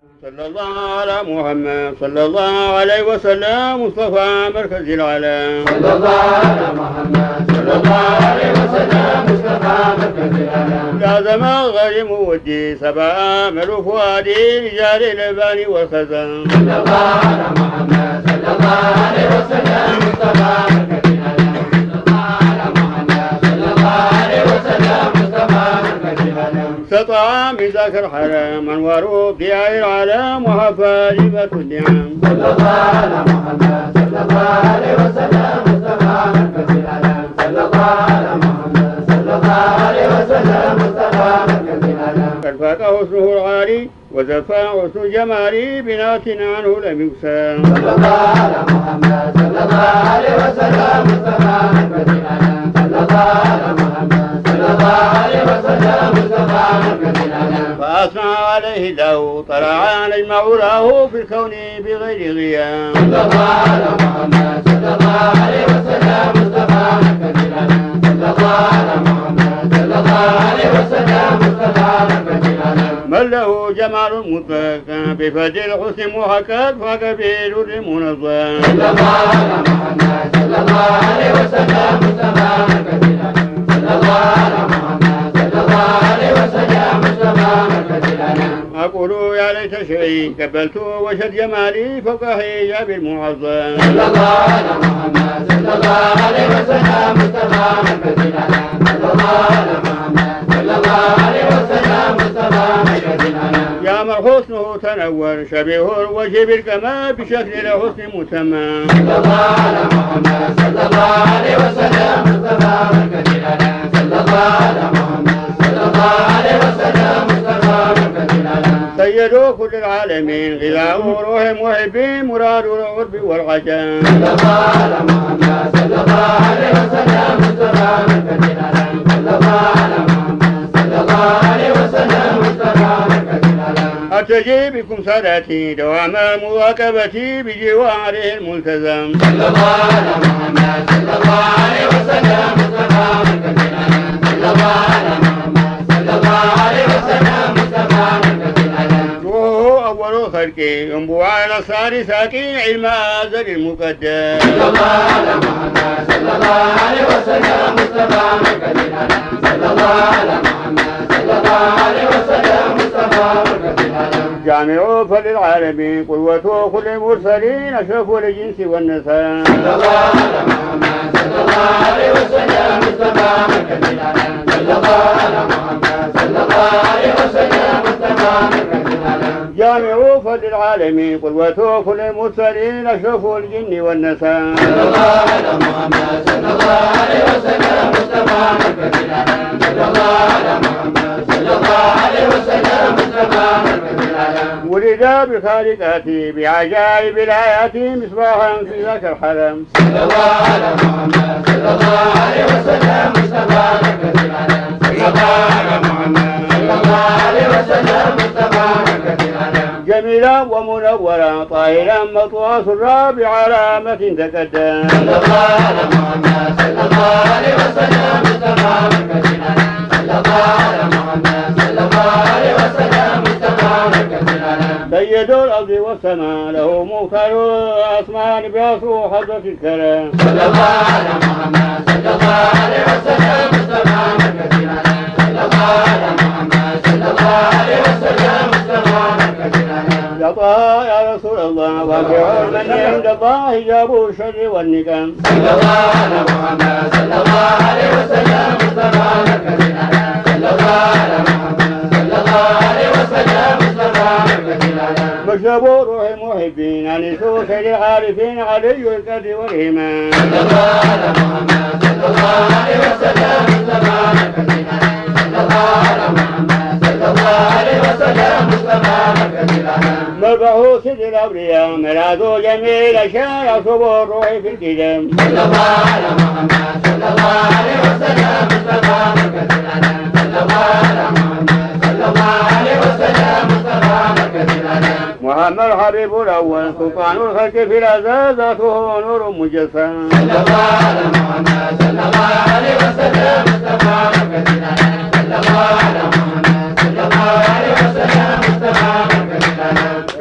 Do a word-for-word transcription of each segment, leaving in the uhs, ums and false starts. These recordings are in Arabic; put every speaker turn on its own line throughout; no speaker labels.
صلى الله على محمد صلى الله عليه وسلم مصطفى مركز العالم.
صلى الله على محمد صلى الله عليه وسلم مصطفى مركز العالم.
لازم غير مودي سبع ملوك وادي رجال الباني والخزن.
صلى الله على محمد صلى الله عليه وسلم مصطفى مركز العالم. صلى الله على محمد صلى الله عليه وسلم مصطفى مركز العالم.
سطع من ذاك الحرم انوار ضياء العالم وحفاظة النعم.
صلى الله على محمد صلى الله عليه وسلم مصطفى مركز العالم. صلى الله على محمد صلى الله عليه وسلم مصطفى مركز العالم.
قد فاق حسنه العالي وزفى حسن جمالي بنات عنه لم يكسى.
صلى الله على محمد صلى الله عليه وسلم مصطفى مركز العالم. صلى الله على محمد صلى الله عليه وسلم مصطفى مركز العالم.
فأصنع عليه له طلع نجمع له في الكون بغير غياب.
صلى الله على محمد صلى الله عليه وسلم مصطفى مركز العالم. صلى الله على محمد صلى الله عليه وسلم مصطفى مركز العالم.
من له جمال مطلق بفد الحسن محكى فكبير منظم.
صلى الله على محمد صلى الله عليه وسلم مصطفى مركز العالم. صلى الله على محمد صلى الله عليه وسلم مصطفى مركز العالم.
أقول يا ليت شيء قبلت وشد جمالي فوق حجاب المعظم.
صلى الله على محمد صلى الله عليه وسلم مصطفى مركز العالم. صلى الله على محمد صلى الله عليه وسلم مصطفى مركز العالم.
يا من حسنه تنور شبيه الوجه بالكمال بشكل الحسن متمم.
صلى الله على محمد صلى الله عليه وسلم مصطفى مركز العالم. صلى الله على محمد صلى الله عليه وسلم مصطفى مركز العالم.
سيد كل العالمين غذاء روح محبين مراد العرب والعجم.
صلى الله على محمد صلى الله عليه وسلم مصطفى مركز العالم. صلى الله على محمد صلى الله عليه وسلم مصطفى مركز العالم.
أرتجي بكم صلاتي دوام مواكبتي بجواره الملتزم.
صلى الله على محمد صلى الله عليه وسلم مصطفى مركز العالم. صلى الله على محمد صلى الله عليه وسلم مصطفى مركز العالم.
روحه أول خلقي ينبوع على صار ساقي علم أزل المقدم.
صلى الله على محمد صلى الله عليه وسلم مصطفى مركز العالم. صلى الله على محمد صلى الله عليه وسلم مصطفى مركز العالم.
جامع فللعالمين قوة كل المرسلين أشرف الجنس والنساء.
صلى الله على محمد صلى الله عليه وسلم مصطفى مركز العالم. صلى الله على محمد صلى الله عليه وسلم مصطفى مركز العالم.
جامع فللعالمين قوة كل المرسلين أشرف الجن والنساء.
صلى الله على محمد صلى الله عليه وسلم مصطفى مركز العالم. صلى الله على محمد صلى الله عليه وسلم مصطفى مركز العالم.
ولد بخالقاتي بعجائب الآيات مصباحا في ذاك الحرم.
صلى الله على محمد صلى الله عليه وسلم مصطفى مركز العالم. صلى الله على محمد صلى الله عليه وسلم مصطفى مركز العالم.
جميلا ومنورا طاهرا مطوى سرا بعلامة تقدم.
صلى الله على محمد صلى الله عليه وسلم مصطفى مركز العالم. صلى الله على محمد صلى الله عليه وسلم مصطفى مركز العالم.
سيد الأرض والسماء له مختار الأسمان بأصل حضرة الكرم.
صلى الله على محمد صلى الله عليه وسلم مصطفى مركز العالم. صلى الله على محمد صلى الله عليه وسلم مصطفى مركز العالم.
يا طه يا رسول الله واقع من عند الله جاب الشر والنكم.
صلى الله على محمد صلى الله عليه وسلم مصطفى مركز العالم. صلى الله على محمد صلى الله عليه وسلم مصطفى مركز العالم.
مشرب روح المحبين أنسوا خير العارفين علي القدر والإيمان.
صلى الله على محمد صلى الله عليه وسلم مصطفى مركز العالم. صلى الله على محمد صلى الله عليه وسلم مصطفى مركز العالم.
مبعوث الأولياء ملاذ جميع الأشياء يصب الروح في القدم.
صلى الله على محمد صلى الله عليه وسلم مصطفى مركز العالم. صلى الله على محمد صلى الله عليه وسلم مصطفى مركز العالم.
محمد حبيب الأول سلطان الخلق في الأزل ذاته نور مجسم.
صلى الله على محمد صلى الله عليه وسلم مصطفى مركز العالم. صلى الله على محمد صلى الله عليه وسلم مصطفى مركز العالم.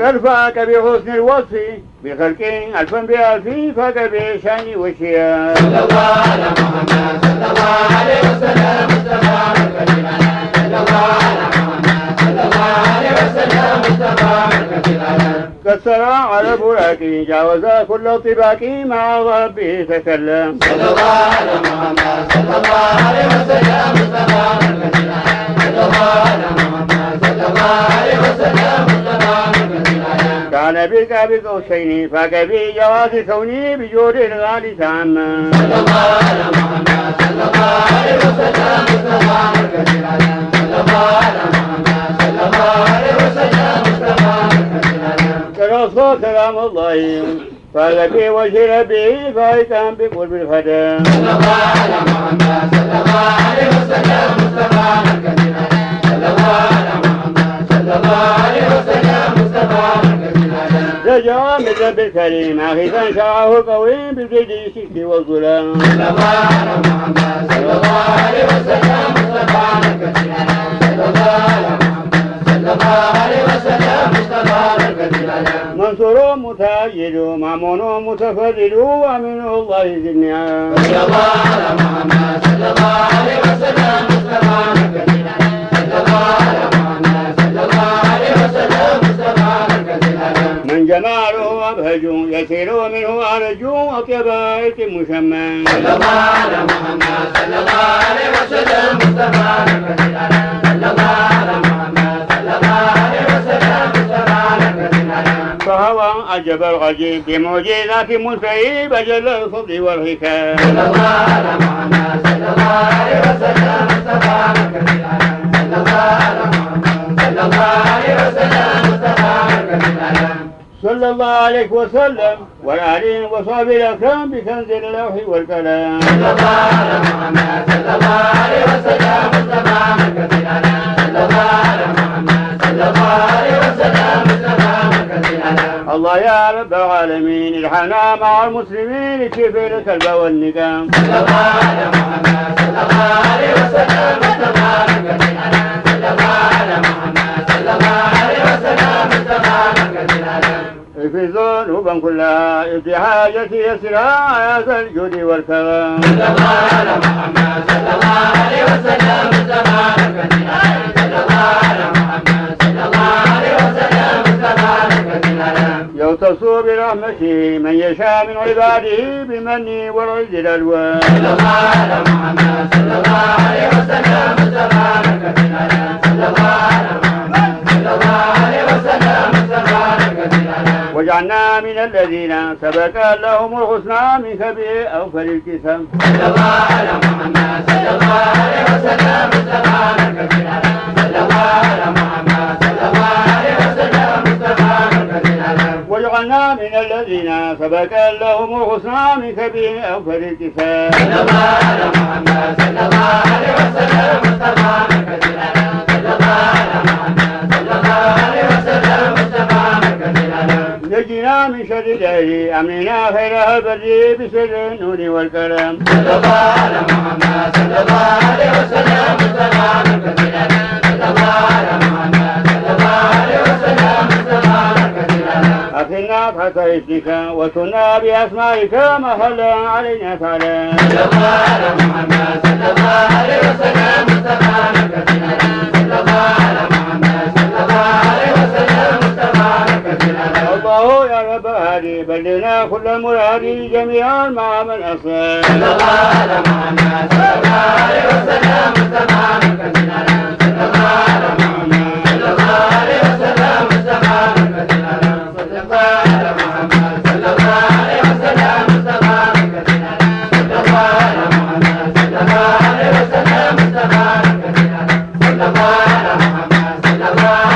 بل فاك بحسن الوصف بخلق ألفا بألف فاك بشان وشيا.
صلى الله على محمد صلى الله عليه وسلم مصطفى مركز العالم. صلى الله على محمد صلى الله عليه وسلم مصطفى مركز العالم.
كسر على براكي جاوز كل طباك مع ربه تكلم.
صلى الله على محمد صلى الله عليه وسلم مصطفى مركز العالم. صلى الله على محمد صلى الله عليه وسلم مصطفى مركز العالم.
كان بك بقوسين فاك في جواز كوني بجود الغالي تاما.
صلى الله على محمد صلى الله عليه وسلم مصطفى مركز العالم. صلى الله على محمد صلى الله عليه وسلم مصطفى مركز العالم.
كرسول كلام الله فاك في وجه ربه فايكا بقلب الفدا.
صلى الله على محمد صلى الله عليه وسلم مصطفى مركز العالم. صلى الله على محمد صلى الله عليه وسلم مصطفى مركز العالم.
رجع من رب الكريم أخذا شرعه القويم بالجد الشك والظلام.
صلى الله على محمد صلى الله عليه وسلم مصطفى مركز العالم. صلى الله على محمد صلى الله عليه وسلم مصطفى مركز العالم.
منصور متأيد مامون متفرد ومن الله ذي النعم.
صلى الله على محمد صلى الله عليه وسلم مصطفى مركز العالم. صلى الله على محمد صلى الله عليه وسلم مصطفى مركز العالم.
من جماله أبهج يسير منه أرجو أطيب بيت مشمى.
صلى الله على محمد صلى الله عليه وسلم مصطفى مركز العالم. صلى الله على محمد صلى الله عليه وسلم مصطفى مركز العالم.
فهو عجب العجيب بمعجزات ملفه بجل الفضل والحكام.
صلى الله على محمد صلى الله عليه وسلم مصطفى مركز العالم. صلى الله على محمد صلى الله عليه وسلم مصطفى مركز العالم.
صلى الله عليه وسلم والآله وصحبه الأكرام بكنز اللوح والكلام.
صلى الله على محمد صلى الله عليه وسلم مصطفى مركز العالم. صلى الله على محمد صلى الله عليه وسلم مصطفى مركز العالم.
الله يا رب العالمين الحنا مع المسلمين كيف لك البا والنقام.
صلى الله على محمد صلى الله عليه وسلم مصطفى مركز العالم. صلى الله على محمد صلى الله عليه وسلم مصطفى مركز العالم.
في ذنوبا كلها ابتحاجتي يسرها يا ذا الجود والكرم.
صلى الله على محمد صلى الله عليه وسلم مصطفى مركز العالم. صلى الله على محمد صلى الله عليه وسلم مصطفى مركز العالم.
يختص برحمته من يشاء من عباده بالمن والعز الألوان.
صلى الله على محمد صلى الله عليه وسلم مصطفى مركز العالم. صلى الله على محمد صلى الله عليه وسلم مصطفى مركز العالم.
واجعلنا من الذين سبق لهم الحسنى من كبير أو فللكسم.
صلى الله على محمد صلى الله عليه وسلم مصطفى مركز العالم. صلى الله على محمد صلى الله عليه وسلم مصطفى مركز العالم.
واجعلنا من الذين سبق لهم الحسنى من كبير أو فللكسم.
صلى الله على محمد صلى الله عليه وسلم مصطفى مركز العالم. صلى الله على محمد صلى الله عليه وسلم مصطفى مركز العالم.
نجنا من شر الدهر أمننا خير البر بسر النور والكرم.
صلى الله على محمد صلى الله عليه وسلم مصطفى مركز العالم. صلى الله على محمد صلى الله عليه وسلم مصطفى مركز العالم.
أخنا تحت اسمك وكنا بأسمائك محلا علينا تعالى.
صلى الله على محمد صلى الله عليه وسلم مصطفى مركز العالم. صلى الله على محمد صلى الله عليه وسلم مصطفى مركز العالم.
الله يا رب هادي بلغنا كل المراد جميعا مع من أصاب.
صلى الله على محمد صلى الله عليه وسلم مصطفى مركز العالم. صلى الله على محمد صلى الله عليه وسلم مصطفى مركز العالم. صلى الله على محمد صلى الله عليه وسلم مصطفى مركز العالم. صلى الله على محمد صلى الله عليه وسلم مصطفى مركز العالم. صلى الله على محمد صلى الله